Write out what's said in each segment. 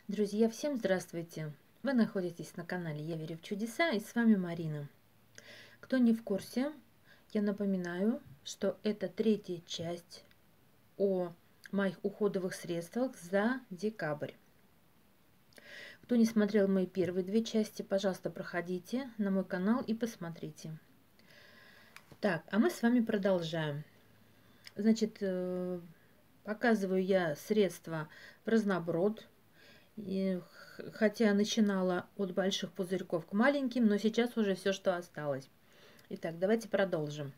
Друзья, всем здравствуйте! Вы находитесь на канале Я верю в чудеса, и с вами Марина. Кто не в курсе, я напоминаю, что это третья часть о моих уходовых средствах за декабрь. Кто не смотрел мои первые две части, пожалуйста, проходите на мой канал и посмотрите. Так, а мы с вами продолжаем. Значит, показываю я средства в разноброд. Хотя начинала от больших пузырьков к маленьким, но сейчас уже все, что осталось. Итак, давайте продолжим.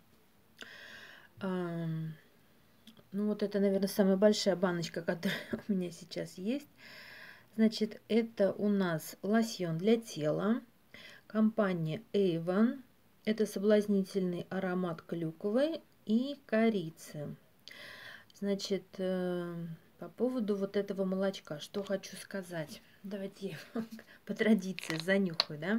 Ну вот это, наверное, самая большая баночка, которая у меня сейчас есть. Значит, это у нас лосьон для тела. Компания Avon. Это соблазнительный аромат клюквы и корицы. Значит, по поводу вот этого молочка, что хочу сказать. Давайте я по традиции занюхаю, да?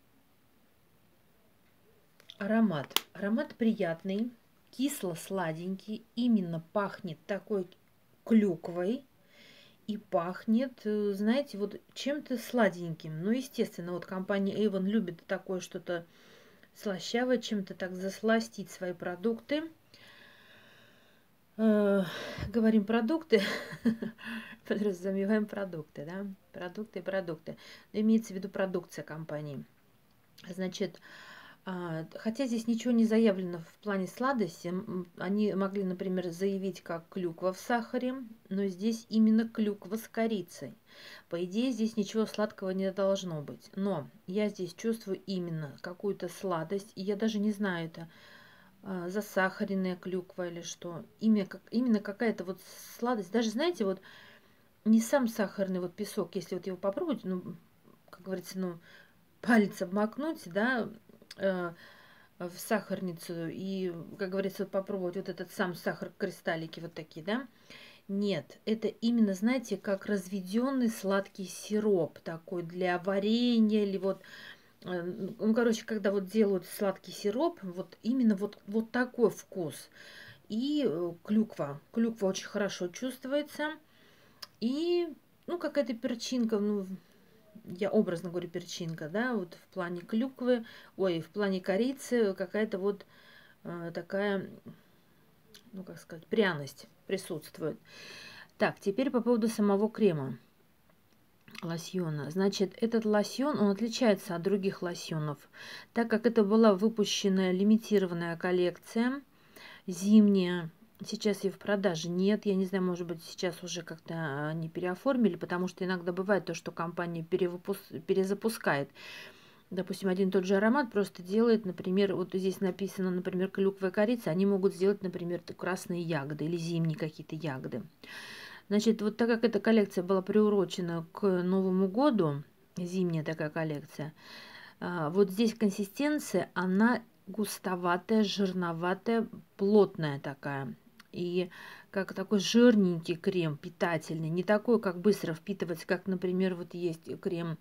Аромат. Аромат приятный, кисло-сладенький. Именно пахнет такой клюквой. И пахнет, знаете, вот чем-то сладеньким. Ну, естественно, вот компания Avon любит такое что-то слащавое, чем-то так засластить свои продукты. Говорим продукты, подразумеваем продукты, да, продукты. Но имеется в виду продукция компании. Значит, хотя здесь ничего не заявлено в плане сладости, они могли, например, заявить как клюква в сахаре, но здесь именно клюква с корицей. По идее, здесь ничего сладкого не должно быть, но я здесь чувствую именно какую-то сладость, и я даже не знаю, это засахаренная клюква или что. Именно какая-то вот сладость. Даже, знаете, вот не сам сахарный вот песок, если вот его попробовать, ну, как говорится, ну, палец обмакнуть, да, в сахарницу и, как говорится, вот попробовать вот этот сам сахар, кристаллики вот такие, да. Нет, это именно, знаете, как разведенный сладкий сироп такой для варенья или вот ну, короче, когда вот делают сладкий сироп, вот именно вот такой вкус. И клюква. Клюква очень хорошо чувствуется. И, ну, какая-то перчинка, ну, я образно говорю перчинка, да, вот в плане клюквы, ой, в плане корицы какая-то вот такая, ну, как сказать, пряность присутствует. Так, теперь по поводу самого крема. Лосьона. Значит, этот лосьон, он отличается от других лосьонов, так как это была выпущена лимитированная коллекция, зимняя. Сейчас ее в продаже нет. Я не знаю, может быть, сейчас уже как-то они переоформили, потому что иногда бывает то, что компания перезапускает. Допустим, один и тот же аромат просто делает, например, вот здесь написано, например, клюква и корица, они могут сделать, например, красные ягоды или зимние какие-то ягоды. Значит, вот так как эта коллекция была приурочена к Новому году, зимняя такая коллекция, вот здесь консистенция, она густоватая, жирноватая, плотная такая. И как такой жирненький крем, питательный, не такой, как быстро впитывается, как, например, вот есть крем,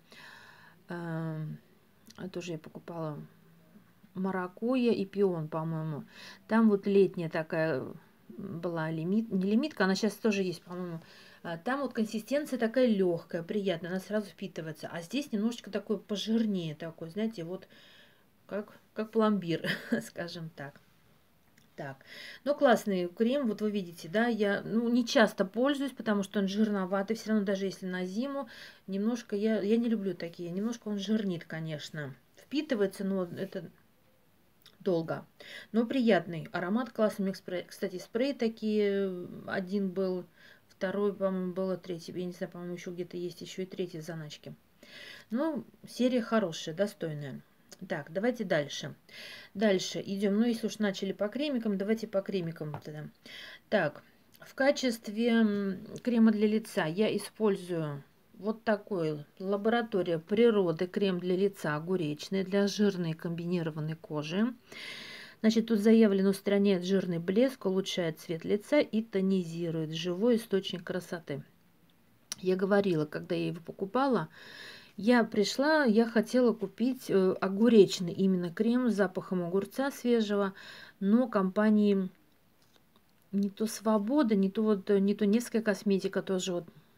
тоже я покупала, маракуйя и пион, по-моему. Там вот летняя такая была не лимитка, она сейчас тоже есть, по-моему. Там вот консистенция такая легкая, приятная, она сразу впитывается. А здесь немножечко такой пожирнее такой, знаете, вот как пломбир, скажем так. Так, ну классный крем, вот вы видите, да, я не часто пользуюсь, потому что он жирноватый, все равно даже если на зиму, немножко, я не люблю такие, немножко он жирнит, конечно. Впитывается, но это долго. Но приятный аромат, классный. Кстати, спреи такие. Один был, второй, по-моему, было, третий. Я не знаю, по-моему, еще где-то есть еще и третий в заначке. Ну, серия хорошая, достойная. Так, давайте дальше. Дальше идем. Ну, если уж начали по кремикам, давайте по кремикам тогда. Так, в качестве крема для лица я использую вот такой лаборатория природы крем для лица огуречный для жирной комбинированной кожи. Значит, тут заявлено, устраняет жирный блеск, улучшает цвет лица и тонизирует, живой источник красоты. Я говорила, когда я его покупала, я пришла, я хотела купить огуречный именно крем с запахом огурца свежего, но компании не то Свобода, не то Невская косметика тоже вот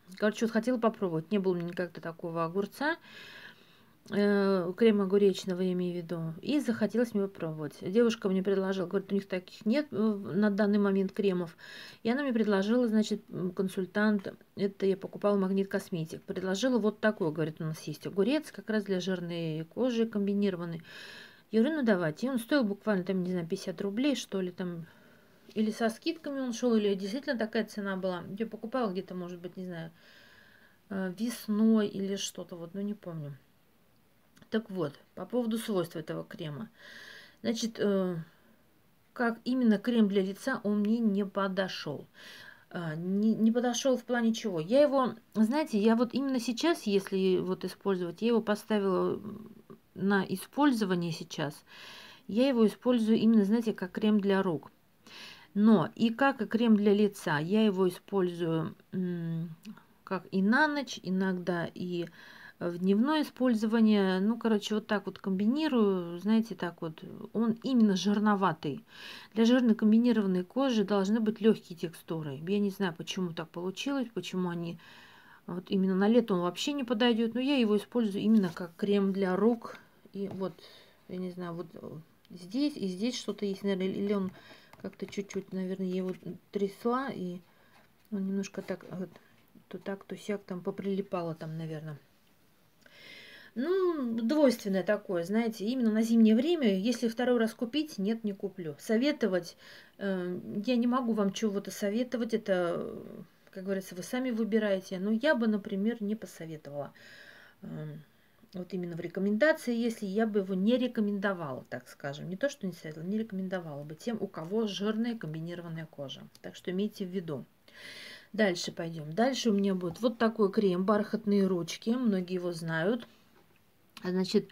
Короче, вот хотела попробовать. Не было у меня никогда такого огурца. Крем огуречного, я имею в виду. И захотелось мне попробовать. Девушка мне предложила, говорит, у них таких нет на данный момент кремов. И она мне предложила, значит, консультант, это я покупала Магнит Косметик. Предложила вот такой, говорит, у нас есть огурец, как раз для жирной кожи комбинированный. Я говорю, ну давайте. И он стоил буквально, там, не знаю, 50 рублей, что ли, там. Или со скидками он шел, или действительно такая цена была. Я покупала где-то, может быть, не знаю, весной или что-то, вот, ну не помню. Так вот, по поводу свойств этого крема. Значит, как именно крем для лица, он мне не подошел. Не подошел в плане чего. Я его, знаете, я вот именно сейчас, если вот использовать, я его поставила на использование сейчас. Я его использую именно, знаете, как крем для рук. Но и как и крем для лица, я его использую как и на ночь, иногда и в дневное использование. Ну, короче, вот так вот комбинирую, знаете, так вот. Он именно жирноватый. Для жирно комбинированной кожи должны быть легкие текстуры. Я не знаю, почему так получилось, почему они... Вот именно на лето он вообще не подойдет, но я его использую именно как крем для рук. И вот, я не знаю, вот здесь и здесь что-то есть, наверное, или он как-то чуть-чуть, наверное, я его трясла, и он немножко так, вот, то так, то сяк там поприлипало там, наверное. Ну, двойственное такое, знаете, именно на зимнее время, если второй раз купить, нет, не куплю. Советовать, я не могу вам чего-то советовать, это, как говорится, вы сами выбираете, но я бы, например, не посоветовала. Вот именно в рекомендации, если я бы его не рекомендовала, так скажем. Не то, что не советовала, не рекомендовала бы тем, у кого жирная комбинированная кожа. Так что имейте в виду. Дальше пойдем. Дальше у меня будет вот такой крем «Бархатные ручки». Многие его знают. Значит,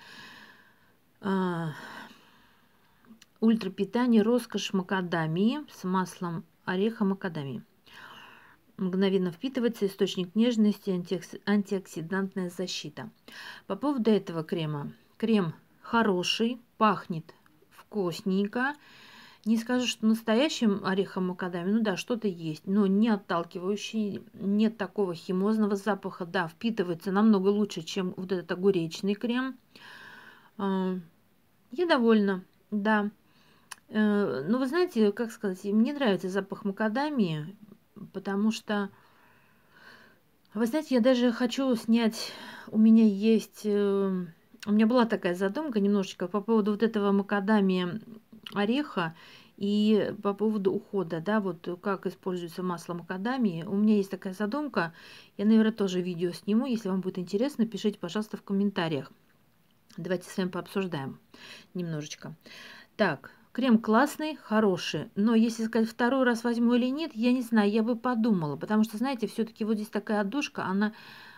ультрапитание роскошь макадамии с маслом ореха макадамии. Мгновенно впитывается, источник нежности, антиоксидантная защита. По поводу этого крема. Крем хороший, пахнет вкусненько. Не скажу, что настоящим орехом макадамия, ну да, что-то есть, но не отталкивающий, нет такого химозного запаха. Да, впитывается намного лучше, чем вот этот огуречный крем. Я довольна, да. Но вы знаете, как сказать, мне нравится запах макадамии, потому что, вы знаете, я даже хочу снять, у меня есть, у меня была такая задумка немножечко по поводу вот этого макадамия ореха и по поводу ухода, да, вот как используется масло макадамии. У меня есть такая задумка, я, наверное, тоже видео сниму, если вам будет интересно, пишите, пожалуйста, в комментариях. Давайте с вами пообсуждаем немножечко. Так, крем классный, хороший, но если сказать, второй раз возьму или нет, я не знаю, я бы подумала, потому что, знаете, все-таки вот здесь такая отдушка, она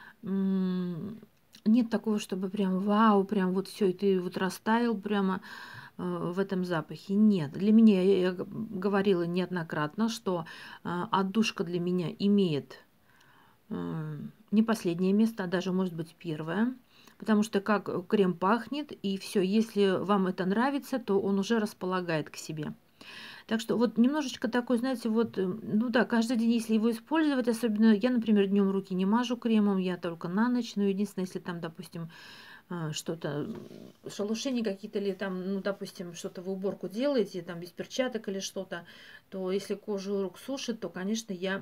нет такого, чтобы прям вау, прям вот все, и ты вот растаял прямо в этом запахе. Нет, для меня, я говорила неоднократно, что отдушка для меня имеет не последнее место, а даже может быть первое. Потому что как крем пахнет, и все, если вам это нравится, то он уже располагает к себе. Так что вот немножечко такой, знаете, вот, ну да, каждый день, если его использовать, особенно я, например, днем руки не мажу кремом, я только на ночь, но единственное, если там, допустим, что-то, шелушения какие-то или там, ну, допустим, что-то вы уборку делаете, там без перчаток или что-то, то если кожу рук сушит, то, конечно, я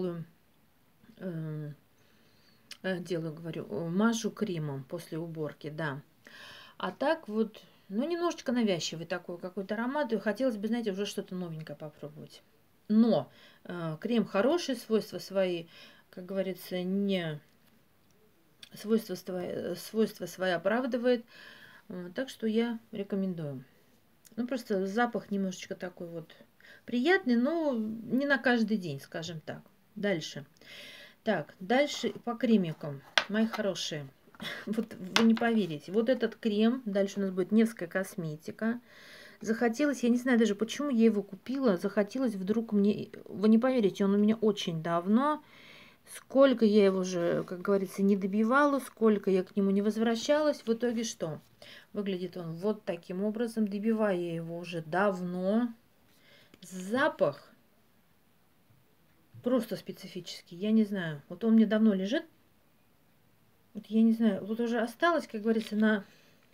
говорю, мажу кремом после уборки, да. А так вот, ну, немножечко навязчивый такой какой-то аромат, и хотелось бы, знаете, уже что-то новенькое попробовать. Но крем хороший, свойства свои, как говорится, не свойства свои оправдывает, так что я рекомендую. Ну, просто запах немножечко такой вот приятный, но не на каждый день, скажем так. Дальше. Так, дальше по кремикам, мои хорошие. Вот вы не поверите. Вот этот крем, дальше у нас будет Невская косметика. Захотелось, я не знаю даже почему я его купила, захотелось вдруг мне, вы не поверите, он у меня очень давно. Сколько я его уже, как говорится, не добивала, сколько я к нему не возвращалась. В итоге что? Выглядит он вот таким образом. Добиваю я его уже давно. Запах Просто специфический. Я не знаю. Вот он мне давно лежит. Вот я не знаю. Вот уже осталось, как говорится, на...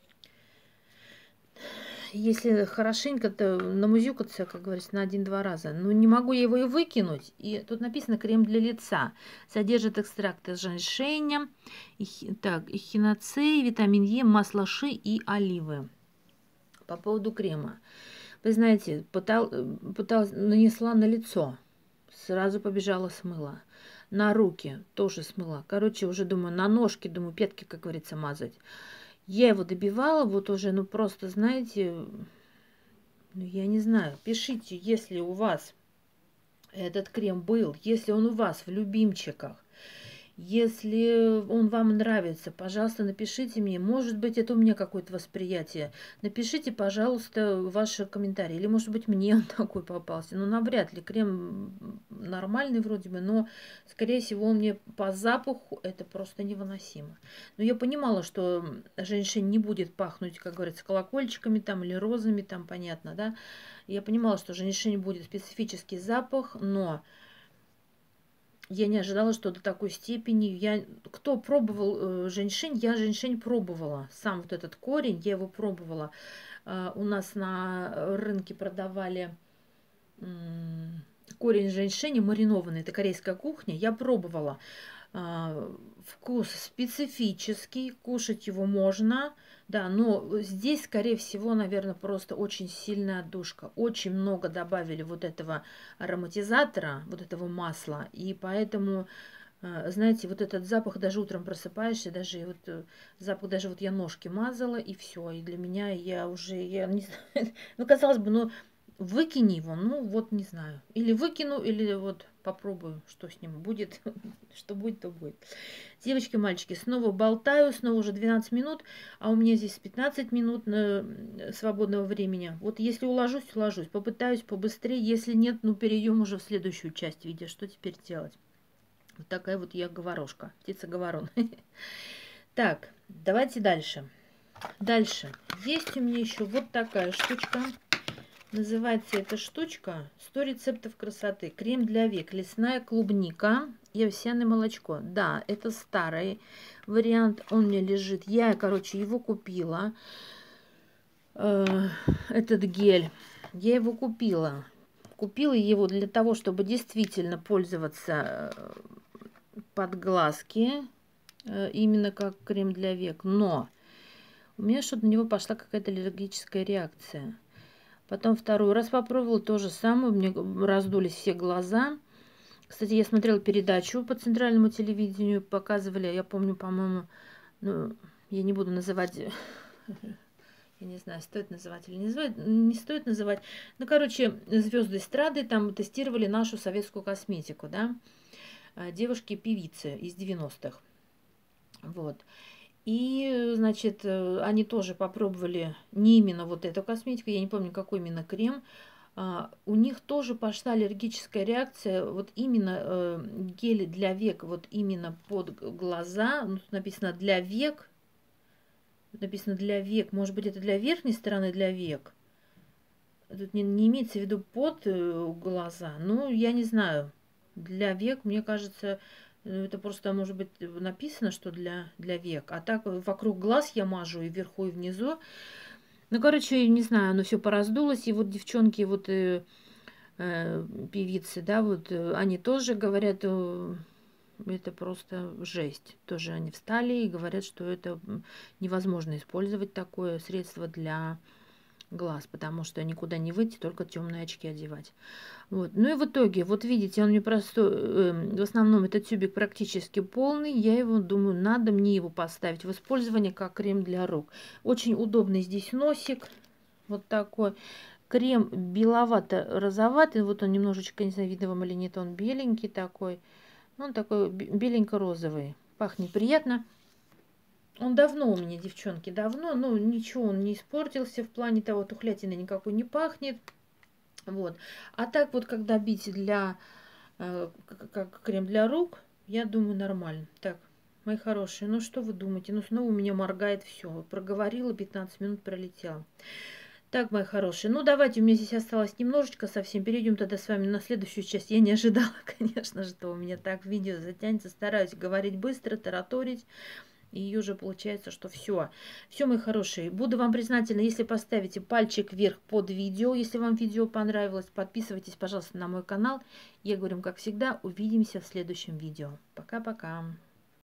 Если хорошенько-то намузюкаться, как говорится, на один-два раза. Но не могу я его и выкинуть. И тут написано крем для лица. Содержит экстракты женьшеня, эхиноцеи, витамин Е, масло ши и оливы. По поводу крема. Вы знаете, пыталась, нанесла на лицо. Сразу побежала, смыла. На руки тоже смыла. Короче, уже думаю, на ножки, думаю, пятки, как говорится, мазать. Я его добивала, вот уже, ну просто, знаете, ну я не знаю. Пишите, если у вас этот крем был, если он у вас в любимчиках, если он вам нравится, пожалуйста, напишите мне. Может быть, это у меня какое-то восприятие. Напишите, пожалуйста, ваши комментарии. Или, может быть, мне он такой попался. Ну, навряд ли. Крем нормальный вроде бы, но, скорее всего, он мне по запаху это просто невыносимо. Но я понимала, что женщина не будет пахнуть, как говорится, колокольчиками там или розами, там, понятно, да. Я понимала, что женщине будет специфический запах, но... Я не ожидала, что до такой степени. Кто пробовал женьшень, я женьшень пробовала. Сам вот этот корень, я его пробовала. У нас на рынке продавали корень женьшеня маринованный. Это корейская кухня. Я пробовала. Вкус специфический, кушать его можно, да, но здесь, скорее всего, наверное, просто очень сильная отдушка. Очень много добавили вот этого ароматизатора, вот этого масла, и поэтому, знаете, вот этот запах, даже утром просыпаешься, даже вот запах, даже вот я ножки мазала, и все, и для меня я не знаю, ну, казалось бы, ну, выкини его, ну вот не знаю. Или выкину, или вот попробую, что с ним будет. Что будет, то будет. Девочки, мальчики, снова болтаю, снова уже 12 минут, а у меня здесь 15 минут свободного времени. Вот если уложусь, уложусь. Попытаюсь побыстрее. Если нет, ну перейдем уже в следующую часть видео. Что теперь делать? Вот такая вот я говорушка, птица-говорон. Так, давайте дальше. Дальше. Есть у меня еще вот такая штучка. Называется эта штучка «100 рецептов красоты». Крем для век. Лесная клубника и овсяное молочко. Да, это старый вариант. Он мне лежит. Я, короче, его купила. Этот гель. Я его купила. Купила его для того, чтобы действительно пользоваться под глазки. Именно как крем для век. Но у меня что-то на него пошла какая-то аллергическая реакция. Потом второй раз попробовала то же самое. У меня раздулись все глаза. Кстати, я смотрела передачу по центральному телевидению. Показывали, я помню, по-моему, ну, я не буду называть, я не знаю, стоит называть или не стоит называть. Ну, короче, звезды эстрады там тестировали нашу советскую косметику, да. Девушки-певицы из 90-х. Вот. И, значит, они тоже попробовали не именно вот эту косметику, я не помню, какой именно крем. У них тоже пошла аллергическая реакция, вот именно гели для век, вот именно под глаза, ну, тут написано для век, может быть, это для верхней стороны для век. Тут не имеется в виду под глаза, ну, я не знаю, для век, мне кажется... Это просто, может быть, написано, что для век. А так вокруг глаз я мажу и вверху, и внизу. Ну, короче, не знаю, оно все пораздулось. И вот девчонки, вот певицы, да, вот они тоже говорят, это просто жесть. Тоже они встали и говорят, что это невозможно использовать такое средство для глаз, потому что никуда не выйти, только темные очки одевать. Вот. Ну и в итоге, вот видите, он мне простой, в основном этот тюбик практически полный, я его думаю, надо мне его поставить в использование как крем для рук. Очень удобный здесь носик, вот такой. Крем беловато-розоватый, вот он немножечко, не знаю, видно вам или нет, он беленький такой, он такой беленько-розовый, пахнет приятно. Он давно у меня, девчонки, давно, но ничего, он не испортился в плане того, тухлятины никакой не пахнет. Вот. А так вот, когда бить для, как крем для рук, я думаю, нормально. Так, мои хорошие, ну что вы думаете? Ну снова у меня моргает все. Проговорила, 15 минут пролетело. Так, мои хорошие, ну давайте, у меня здесь осталось немножечко совсем. Перейдем тогда с вами на следующую часть. Я не ожидала, конечно же, что у меня так видео затянется. Стараюсь говорить быстро, тараторить. И уже получается, что все. Все, мои хорошие. Буду вам признательна, если поставите пальчик вверх под видео. Если вам видео понравилось, подписывайтесь, пожалуйста, на мой канал. Я говорю, как всегда, увидимся в следующем видео. Пока-пока.